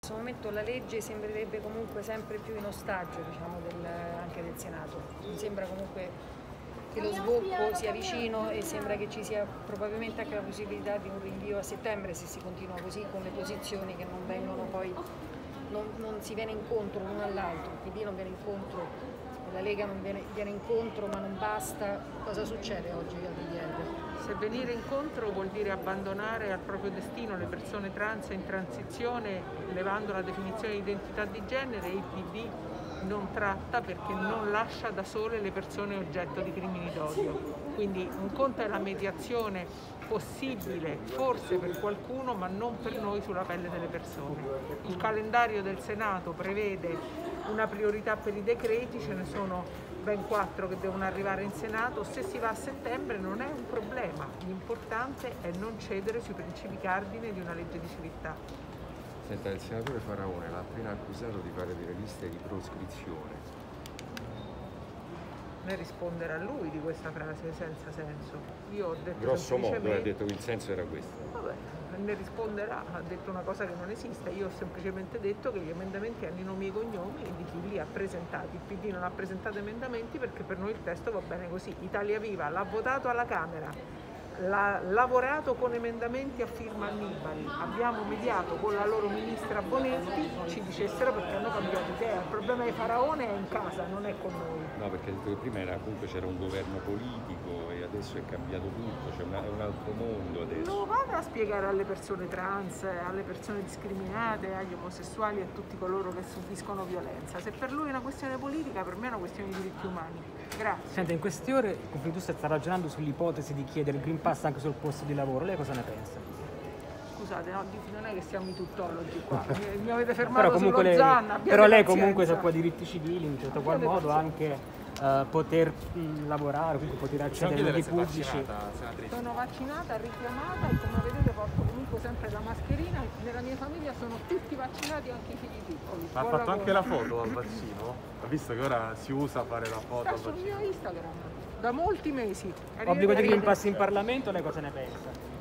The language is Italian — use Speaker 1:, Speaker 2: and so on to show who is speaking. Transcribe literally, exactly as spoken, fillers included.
Speaker 1: In questo momento la legge sembrerebbe comunque sempre più in ostaggio, diciamo, del, anche del Senato. Mi sembra comunque che lo sbocco sia vicino e sembra che ci sia probabilmente anche la possibilità di un rinvio a settembre se si continua così, con le posizioni che non vengono poi, non, non si viene incontro l'uno all'altro, il P D non viene incontro, la Lega non viene, viene incontro, ma non basta. Cosa succede oggi al P D L?
Speaker 2: Se venire incontro vuol dire abbandonare al proprio destino le persone trans in transizione, levando la definizione di identità di genere, il P D non tratta perché non lascia da sole le persone oggetto di crimini d'odio. Quindi un conto è la mediazione possibile, forse per qualcuno, ma non per noi sulla pelle delle persone. Il calendario del Senato prevede una priorità per i decreti, ce ne sono ben quattro che devono arrivare in Senato. Se si va a settembre non è un problema, l'importante è non cedere sui principi cardine di una legge di civiltà.
Speaker 3: Senta, il senatore Faraone l'ha appena accusato di fare delle liste di proscrizione.
Speaker 2: Ne risponderà a lui di questa frase senza senso. Io ho detto
Speaker 3: grosso modo
Speaker 2: semplicemente...
Speaker 3: ha detto che il senso era questo.
Speaker 2: Vabbè, ne risponderà, ha detto una cosa che non esiste. Io ho semplicemente detto che gli emendamenti hanno i nomi e i cognomi di chi li ha presentati. Il P D non ha presentato emendamenti perché per noi il testo va bene così. Italia Viva l'ha votato alla Camera, l'ha lavorato con emendamenti a firma Annibali, abbiamo mediato con la loro ministra Bonetti, ci dicessero perché hanno cambiato idea. Il problema di Faraone è in casa, non è con noi.
Speaker 3: No, perché ha detto che prima era, comunque c'era un governo politico e adesso è cambiato tutto, c'è un, un altro mondo adesso.
Speaker 2: Lo vada a spiegare alle persone trans, alle persone discriminate, agli omosessuali e a tutti coloro che subiscono violenza. Se per lui è una questione politica, per me è una questione di diritti umani. Grazie.
Speaker 4: Senta, in queste ore Confindustria sta ragionando sull'ipotesi di chiedere il Green Pass anche sul posto di lavoro. Lei cosa ne pensa?
Speaker 2: Scusate, no, non è che siamo i tuttologi qua, mi, mi avete fermato
Speaker 4: però comunque
Speaker 2: sullo
Speaker 4: lei,
Speaker 2: Zanna,
Speaker 4: però lei
Speaker 2: pazienza.
Speaker 4: comunque si occupa di diritti civili, in un certo qual modo anche uh, poter mh, lavorare, comunque poter accedere ai luoghi pubblici.
Speaker 2: Sono vaccinata, richiamata e come vedete porto comunque sempre la mascherina. Nella mia famiglia sono tutti vaccinati, anche i figli piccoli.
Speaker 5: Ma ha fatto anche la foto al vaccino? Ha visto che ora si usa fare la foto
Speaker 2: Sta
Speaker 5: al
Speaker 2: sul
Speaker 5: vaccino?
Speaker 2: mio Instagram da molti mesi.
Speaker 4: Obbligo di Green Pass in Parlamento, lei cosa ne pensa?